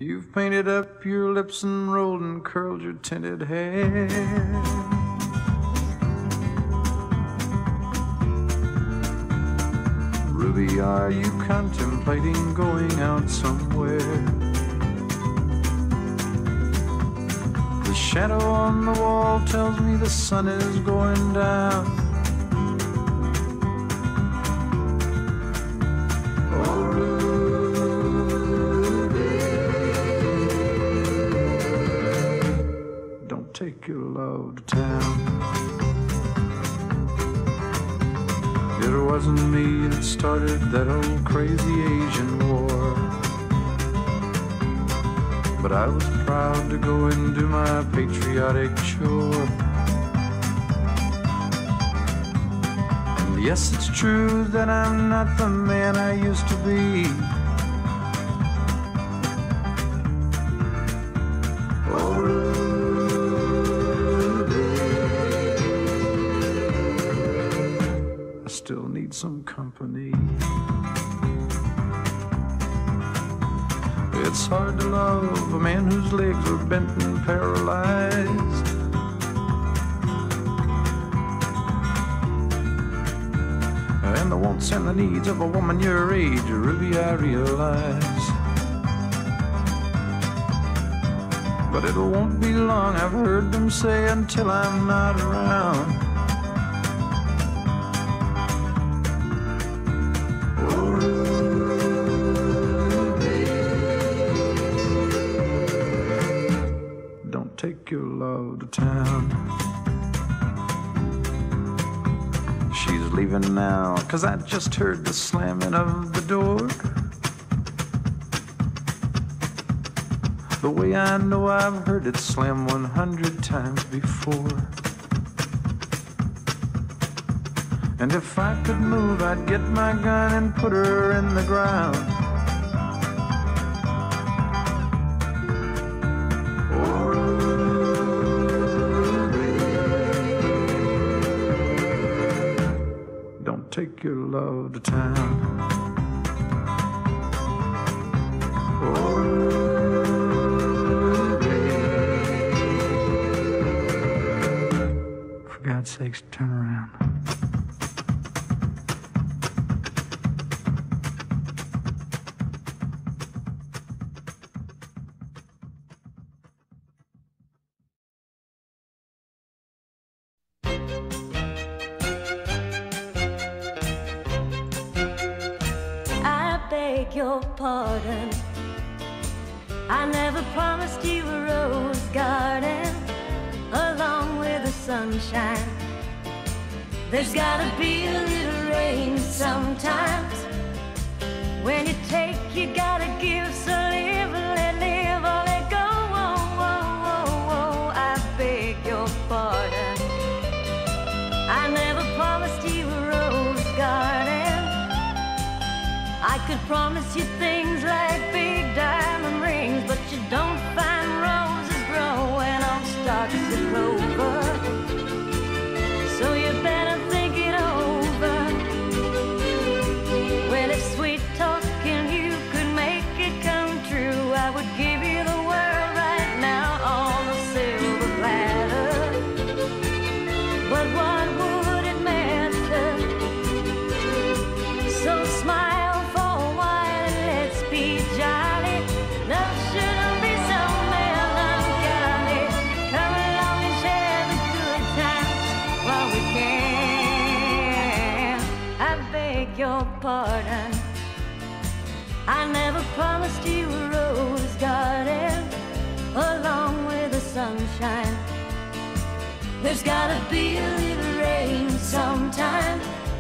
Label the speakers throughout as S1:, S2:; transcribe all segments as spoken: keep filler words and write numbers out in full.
S1: You've painted up your lips and rolled and curled your tinted hair. Ruby, are you contemplating going out somewhere? The shadow on the wall tells me the sun is going down. Oh, Ruby, don't take your love to town. It wasn't me that started that old crazy Asian war, but I was proud to go and do my patriotic chore. And yes, it's true that I'm not the man I used to be. Oh, Ruby, I still need some company. It's hard to love a man whose legs are bent and paralyzed. And the wants and the needs of a woman your age, Ruby, I realize. But it won't be long, I've heard them say, until I'm not around. Take your love to town. She's leaving now, 'cause I just heard the slamming of the door. The way I know I've heard it slam one hundred times before. And if I could move, I'd get my gun and put her in the ground. Take your love to town. Oh, Ruby, for God's sakes, turn around.
S2: Your pardon, I never promised you a rose garden along with the sunshine. There's gotta be a little rain sometimes. When you take, you gotta give, so live, let live, or let go. Oh, oh, oh, oh, I beg your pardon. I never promised you a rose garden. I could promise you things like big diamond rings, but you don't find roses growing on stalks of clover. So you better think it over. Well, if sweet talking you could make it come true, I would give you the world right now on a silver platter. But what would it matter? So smile. Your pardon, I never promised you a rose garden along with the sunshine. There's gotta be a little rain sometime.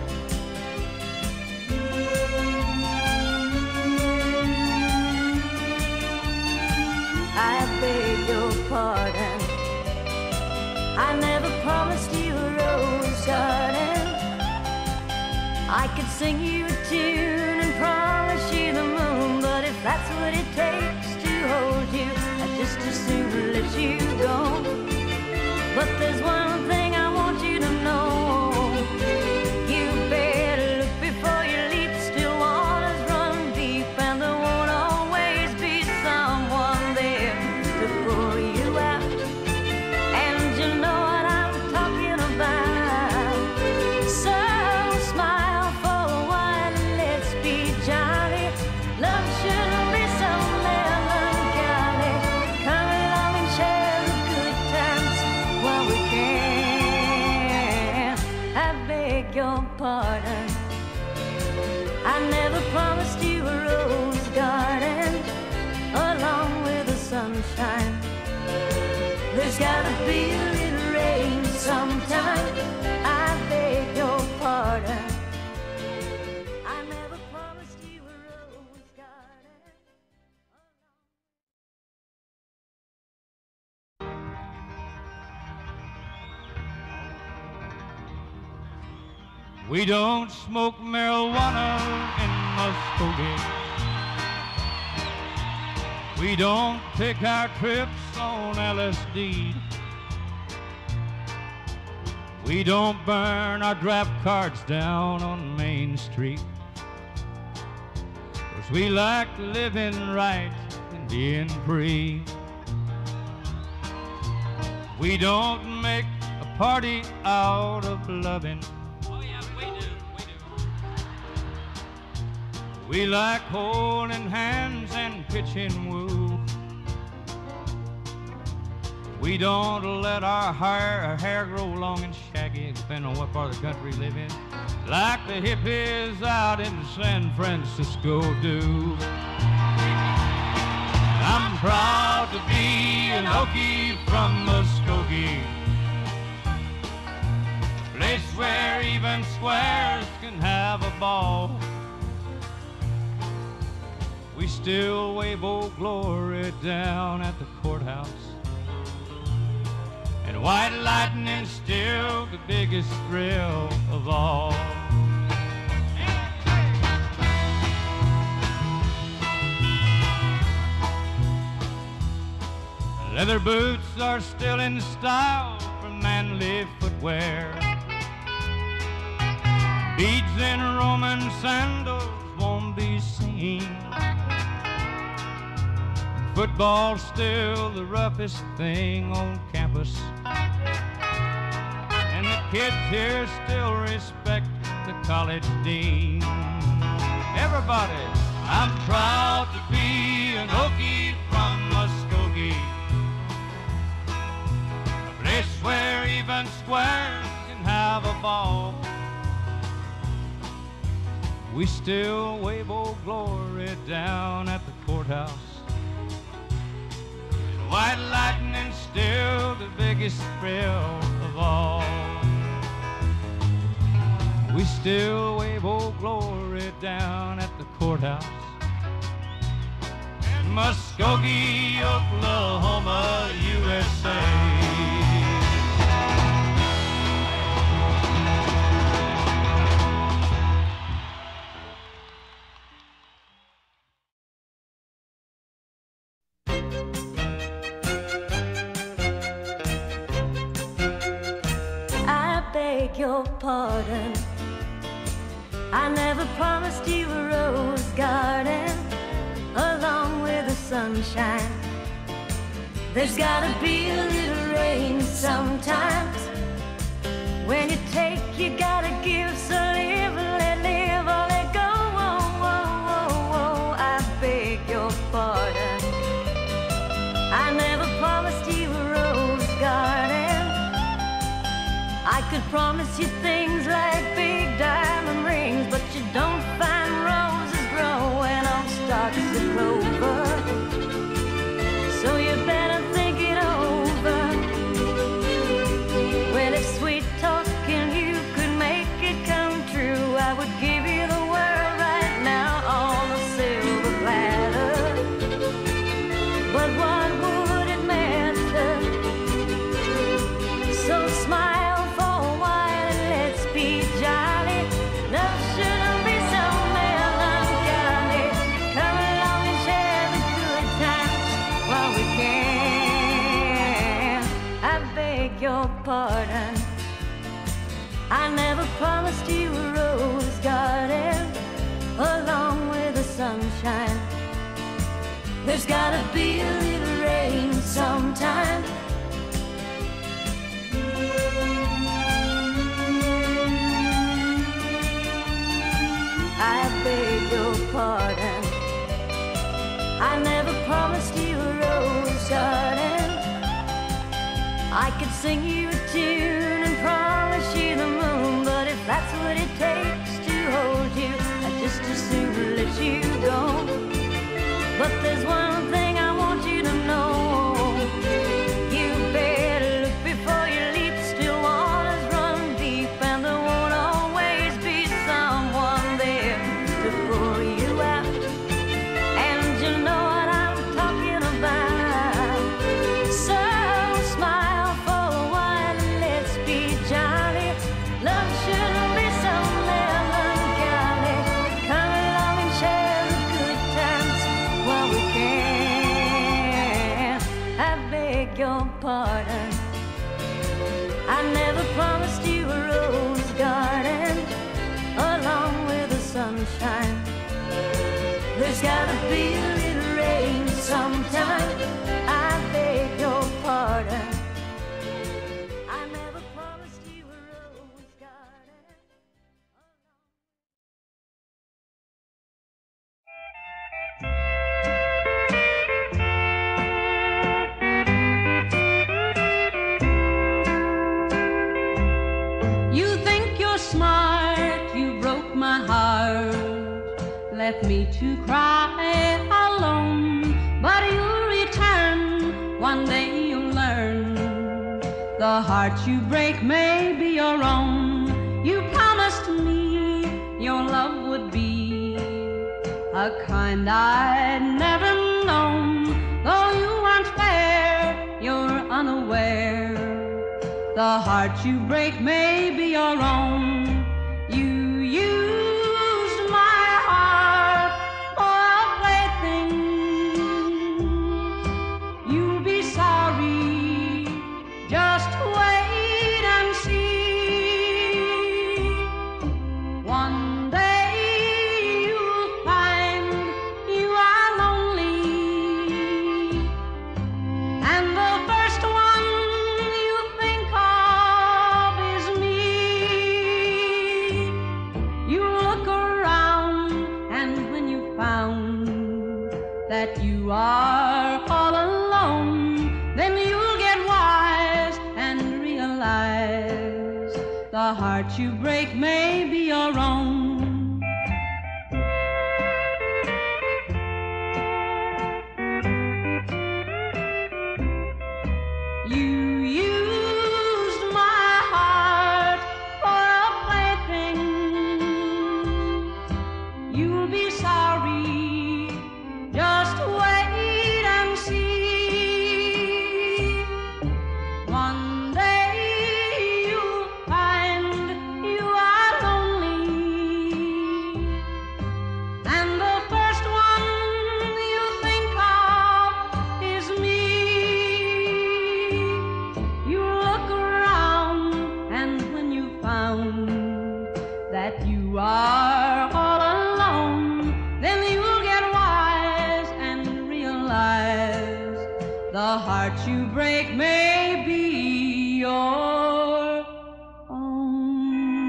S2: I beg your pardon, I never promised you a rose garden. I could sing you a tune and promise you the moon, but if that's what it takes to hold you, I'd just as soon let you go. But there's one thing I want you to know. You better look before you leap, still waters run deep, and there won't always be someone I never promised you a rose garden along with the sunshine. There's gotta be a little rain sometime. I beg your pardon. I never promised you a rose garden.
S3: We don't smoke marijuana in Muskogee. We don't take our trips on L S D. We don't burn our draft cards down on Main Street. 'Cause we like living right and being free. We don't make a party out of loving. We like holding hands and pitching woo. We don't let our hair, our hair grow long and shaggy, depending on what part of the country we live in, like the hippies out in San Francisco do. I'm proud to be an Okie from Muskogee, place where even squares can have a ball. We still wave Old Glory down at the courthouse, and white lightning's still the biggest thrill of all. Leather boots are still in style for manly footwear. Beads in Roman sandals won't be seen. Football's still the roughest thing on campus, and the kids here still respect the college dean. Everybody, I'm proud to be an Okie from Muskogee, a place where even squares can have a ball. We still wave Old Glory down at the courthouse, white lightning's still the biggest thrill of all. We still wave Old Glory down at the courthouse in Muskogee, Oklahoma, U S A.
S2: Your pardon. I never promised you a rose garden along with the sunshine. There's gotta be a little rain sometimes. When you take, you gotta give. So live, let live, or let go. Oh, oh, oh, oh. I beg your pardon. I never promised you a rose garden. I could promise you things like big diamond rings, but you don't find roses growing on stalks of clover. So you better think it over. Well, if sweet talking you could make it come true, I would give you the world right now on a silver platter. But what would it matter? So smile. Your pardon. I never promised you a rose garden along with the sunshine. There's gotta be a little rain sometime. I beg your pardon. I never promised you a rose garden. I could sing you a tune and promise you the moon, but if that's what it takes to hold you, just as pardon. I never promised you a rose garden along with the sunshine. There's gotta be a little rain sometime. I beg your pardon. I never promised you a rose garden.
S4: You think you're smart, you broke my heart, left me to cry alone. But you'll return, one day you'll learn. The heart you break may be your own. You promised me your love would be a kind I'd never known. Though you aren't fair, you're unaware. The heart you break may be your own. You used my heart for a plaything. You'll be sorry, just wait and see. One day you'll find you are lonely, and the first one you think of is me. You look around, and when you found that you are all alone, then you'll get wise and realize the heart you break may be your own. You used my heart for a plaything. You'll be sorry, just wait and see. One day you'll find you are lonely, and the first one you think of is me. You look around, and when you found that you are all alone, then you'll get wise and realize the heart you break may be your own.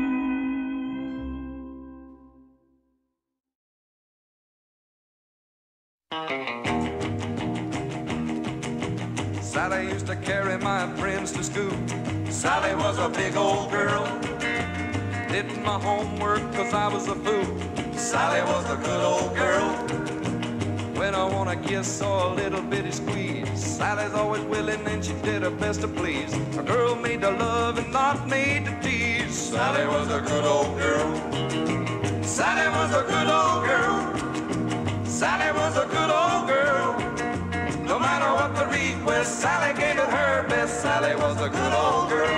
S1: Sally used to carry my friends to school. Sally was a big old girl. Did my homework cause I was a fool. Sally was a good old girl. When I want a kiss or a little bitty squeeze, Sally's always willing and she did her best to please. A girl made to love and not made to tease. Sally was a good old girl. Sally was a good old girl. Sally was a good old girl. No matter what the request, Sally gave it her best. Sally was a good old girl.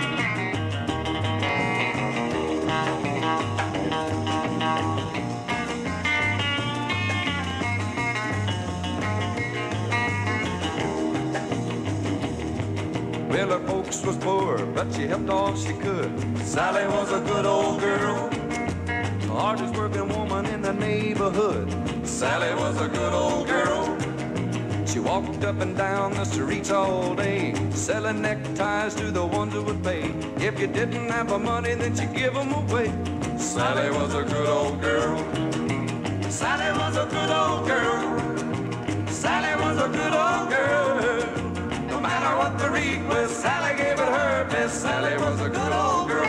S1: Well, her folks was poor, but she helped all she could. Sally was a good old girl, the hardest working woman in the neighborhood. Sally was a good old girl. She walked up and down the streets all day, selling neckties to the ones who would pay. If you didn't have the money, then she'd give them away. Sally was a good old girl. Sally was a good old girl. Sally was a good old girl. No matter what the request, Sally gave it her best. Sally was a good old girl.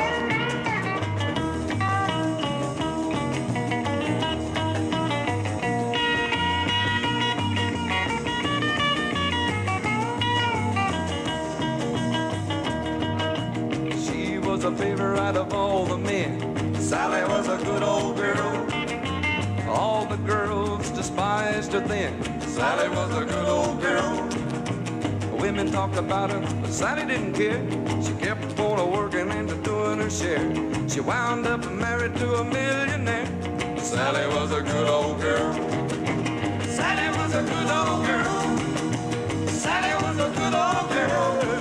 S1: A favorite of all the men. Sally was a good old girl. All the girls despised her then. Sally was a good old girl. Women talked about her, but Sally didn't care. She kept on working and doing her share. She wound up married to a millionaire. Sally was a good old girl. Sally was a good old girl. Sally was a good old girl.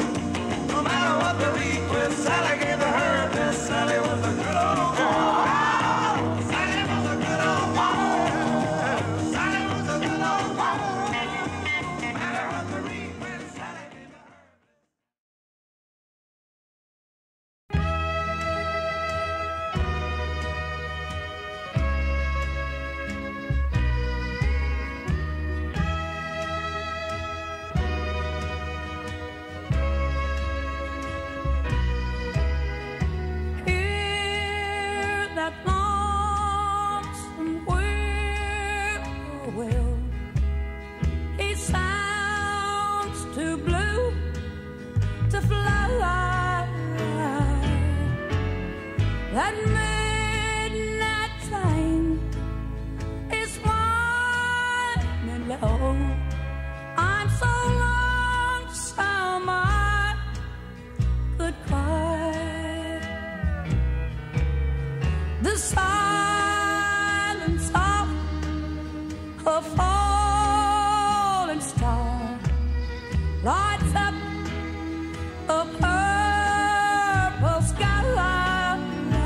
S5: a falling star lights up a purple skyline.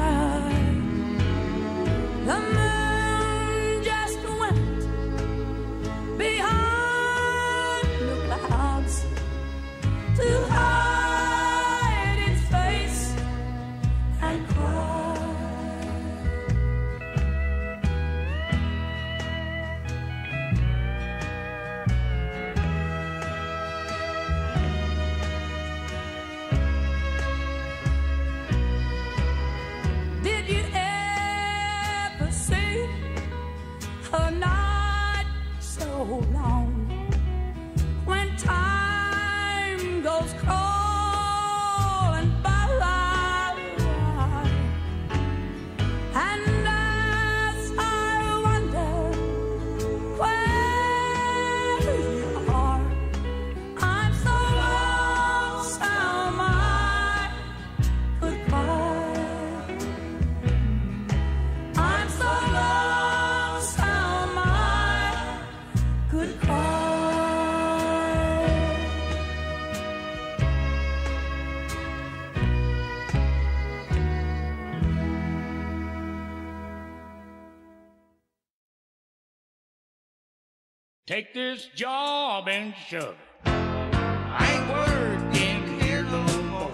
S5: The moon just went behind the clouds to hide its face and cry. Did you ever see a night so long when time goes crawling by? And as I wonder where you are, I'm so lonesome I could cry. I'm so lonesome I could cry.
S3: Take this job and shove it. I ain't working here no more.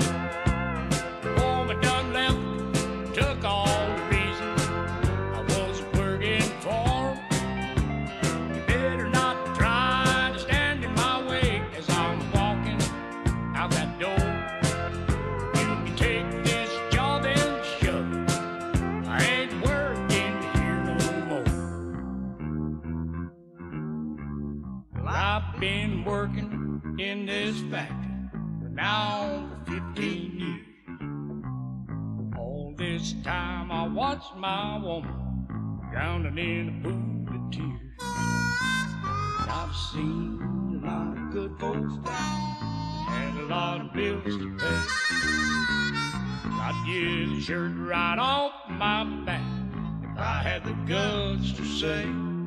S3: Woman done left, took all the reason I was working for. You better not try to stand in my way as I'm walking out that door. You can take this job and shove it. I ain't working here no more. Well, I've been working in this factory for now fifteen years. All this time I watched my woman drowning in a pool of tears. And I've seen a lot of good folks die and a lot of bills to pay. I'd get the shirt right off my back if I had the guts to say,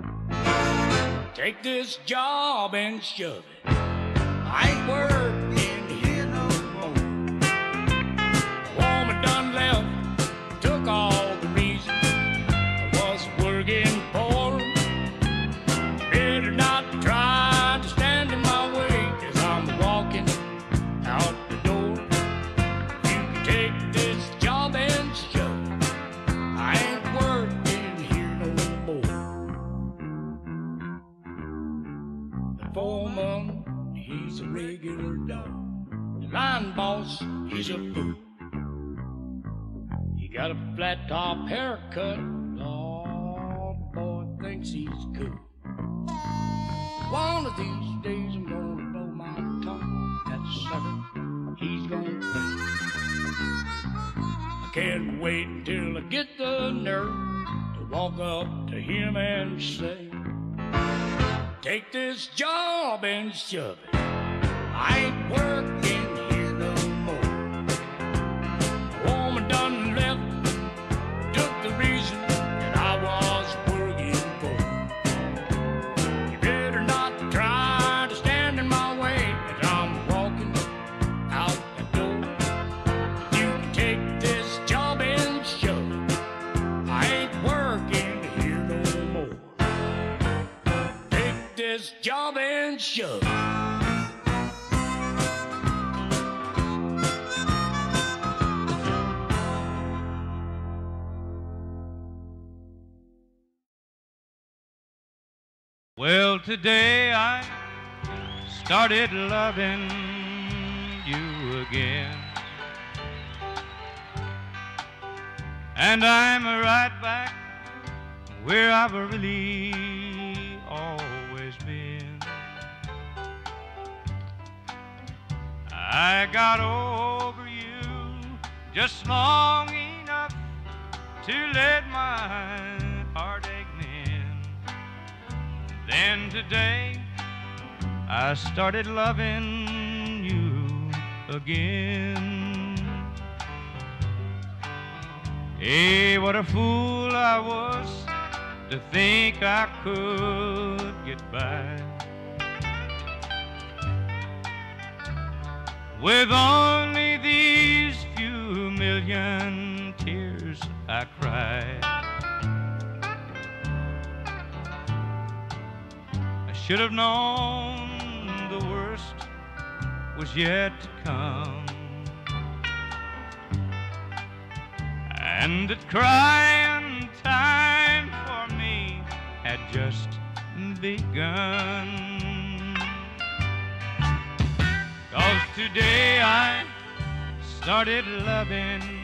S3: take this job and shove it. I ain't working here no more. The woman done left, took all the reason I was working for. Better not try to stand in my way as I'm walking out the door. You can take this job and shove it. I ain't working here no more. The foreman, he's a regular dog. The line boss, he's a fool. He got a flat top haircut. Oh, the boy thinks he's cool. One of these days I'm gonna blow my tongue. That sucker, he's gonna pay. I can't wait until I get the nerve to walk up to him and say, take this job and shove it. I ain't working here no more. A woman done left, took the reason that I was working for. You better not try to stand in my way as I'm walking out the door. You can take this job and shove it. I ain't working here no more. Take this job and shove it.
S6: Well, today I started loving you again, and I'm right back where I've really always been. I got over you just long enough to let my heartache mend. Then today I started loving you again. Hey, what a fool I was to think I could get by with only these few million tears I cried. I should have known the worst was yet to come, and that crying time for me had just begun. 'Cause today I started loving